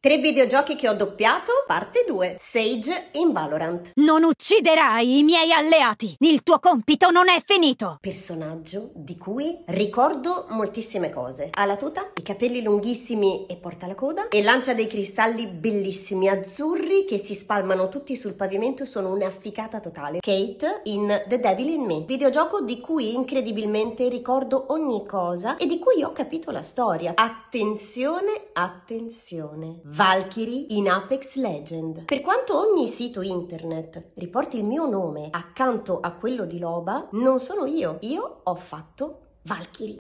3 videogiochi che ho doppiato, parte 2. Sage in Valorant. Non ucciderai i miei alleati! Il tuo compito non è finito! Personaggio di cui ricordo moltissime cose. Ha la tuta, i capelli lunghissimi e porta la coda, e lancia dei cristalli bellissimi azzurri che si spalmano tutti sul pavimento e sono un'afficata totale. Kate in The Devil in Me, videogioco di cui incredibilmente ricordo ogni cosa e di cui ho capito la storia. Attenzione, attenzione. Valkyrie in Apex Legend. Per quanto ogni sito internet riporti il mio nome accanto a quello di Loba, non sono io. Io ho fatto Valkyrie.